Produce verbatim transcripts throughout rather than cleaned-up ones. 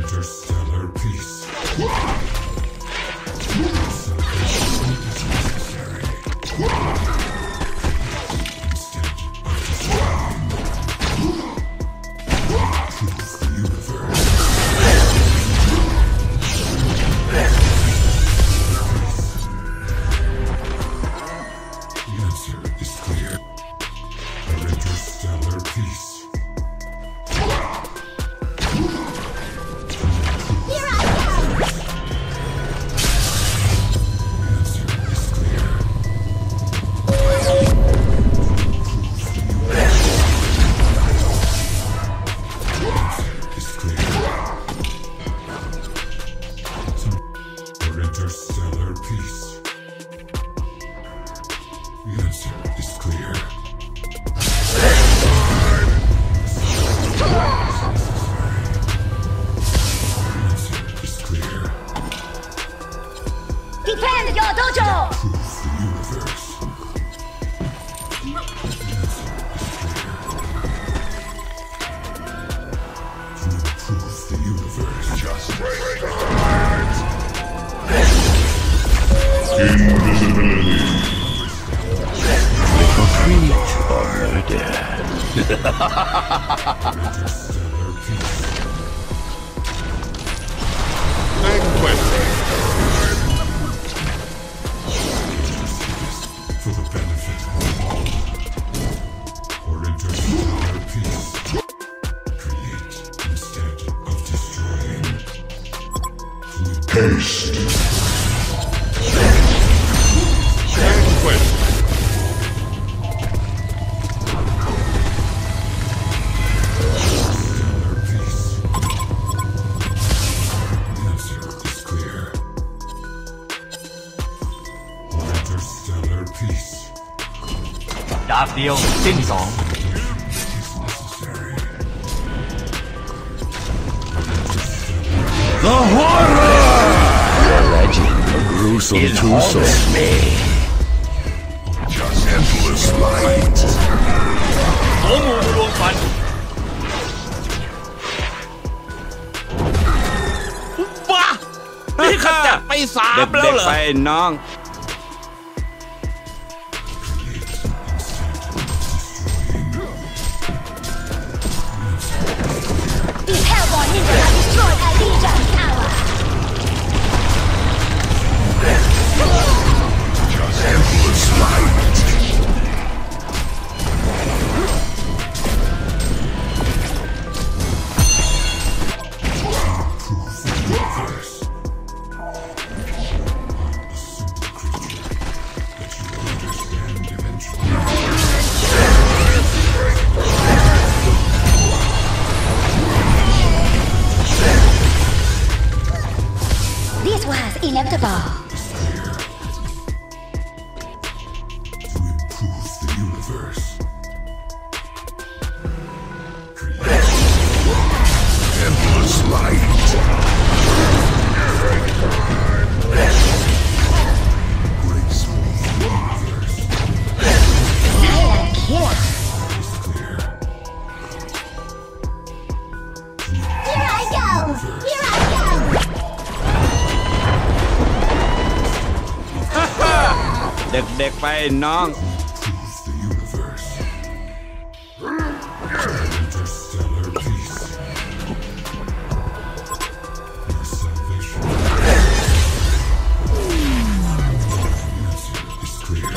interstellar peace. Defend your dojo! Invisibility. Retreat or murder. Vanquish. For the benefit of all, or interstellar peace. Create instead of destroying. Haste. Vanquish. Interstellar peace. The answer is clear. Or interstellar peace. ดาบเดียวสิ้นสอง The horror! The legend of gruesome twosome. Just endless light. โสมูรวมฟันบ้านี่ขจัดไปสามแล้วเหรอเด็กๆไปน้อง These hellborn ninjas have destroyed a Legion tower! Just endless light. This was inevitable. To improve the universe. Endless light. Graceful universe Silent killer. is clear. Here I go! Here I go! เด็กๆไปน้อง Improve the universe. Interstellar peace. Your salvation. The answer is clear.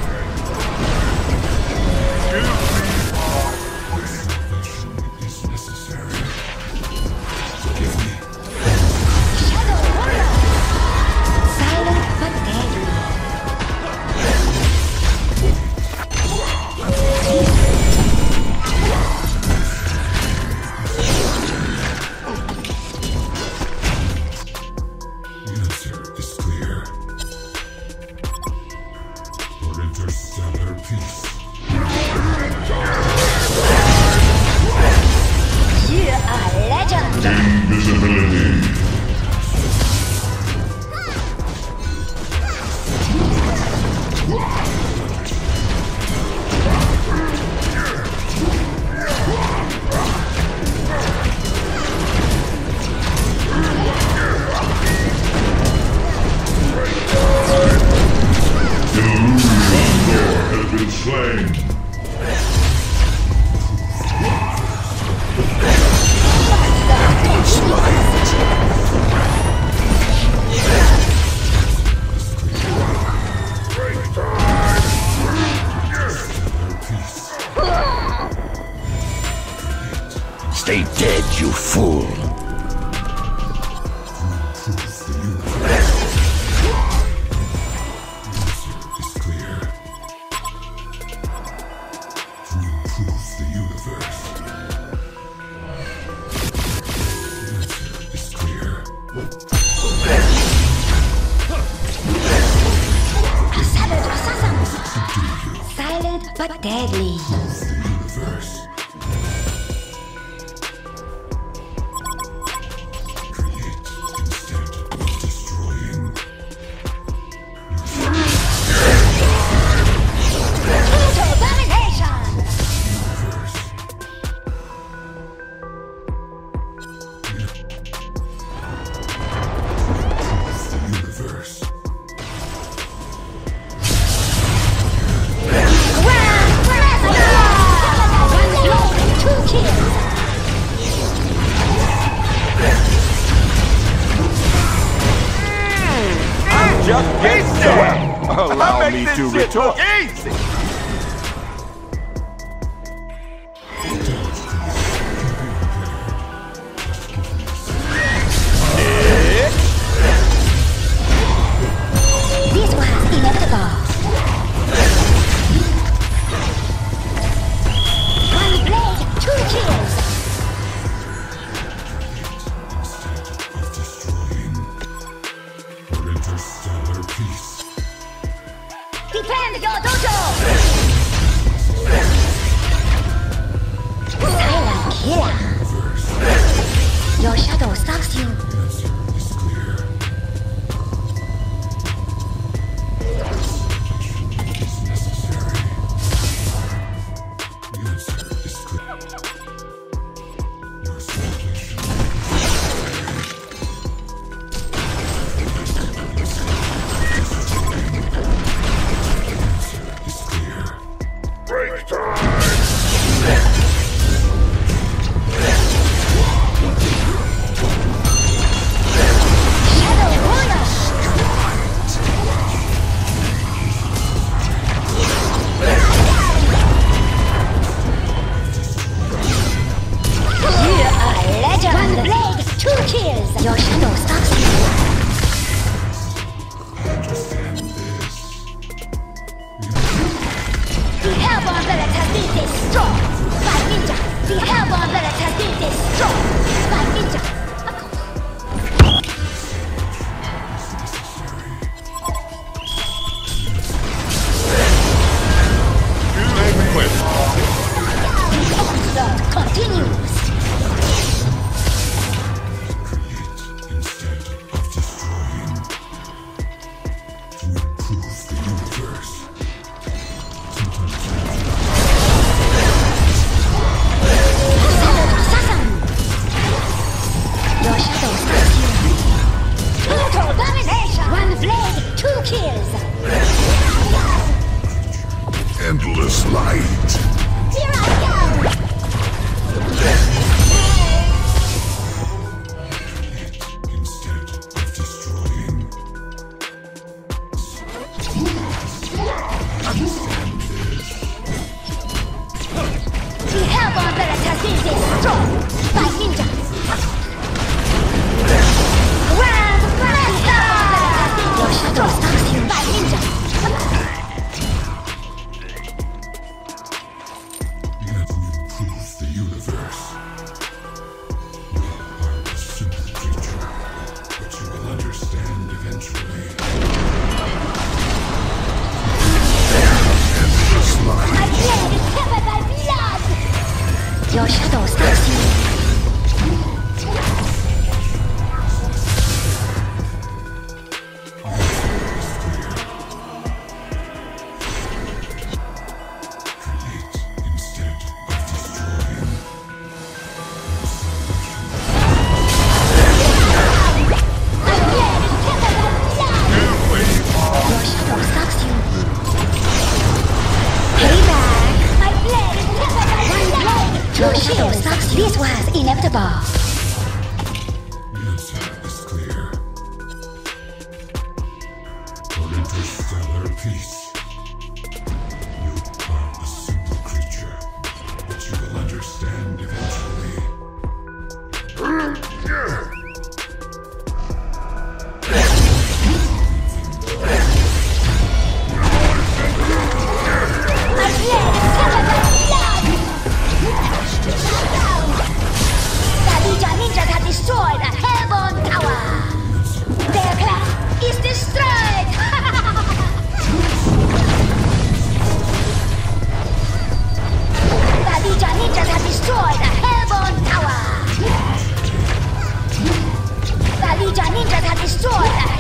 Your salvation is necessary. Forgive me. Shadow warrior! Silent but deadly. The answer is clear. For interstellar peace. You are a legend! Invisibility. Stay dead, you fool. Is clear. To improve the universe. The answer is clear. A savage assassin. Silent but deadly. The universe. Create instead of destroying. Total domination. Universe. Improve the universe. Grand Master. One blow, two kills. Just get started. Allow me to retort. Easy. This was inevitable. One blade, two kills. Instead of destroying. For interstellar peace. Defend your dojo. Silent killer. Universe. Your shadow stalks you. The answer is clear. Salvation is necessary. The answer is clear. Your salvation is clear. Break time! Shadow warrior. You are a legend. One blade, two kills. Your shadow stalks you. I understand this. The Hellborn Village has been destroyed by ninja. The Hellborn Village has been destroyed by ninja. Onslaught continues. Create instead of destroying. To improve the universe. Sometimes Savage assassin. Your shadow stalks you. Total domination. One blade, two kills. Endless light. Here I go. instead of destroying. The Hellborn Village has been destroyed by ninja. Grand Master. Your shadow stalks you by ninja. You have to improve the universe. You are a simple creature, but you will understand eventually. Endless light. My blade is covered by blood. Your shadow stalks you. Create instead of destroying. My blade is covered by blood. Your shadow stalks you. Payback. My blade is covered by blood. Your shadow stalks you. This was inevitable. peace. You are a simple creature, but you will understand eventually. Destroyed the Hellborn Tower! Their plan is destroyed! The Ninja Ninjas have destroyed the Hellborn Tower! The Ninja Ninjas have destroyed the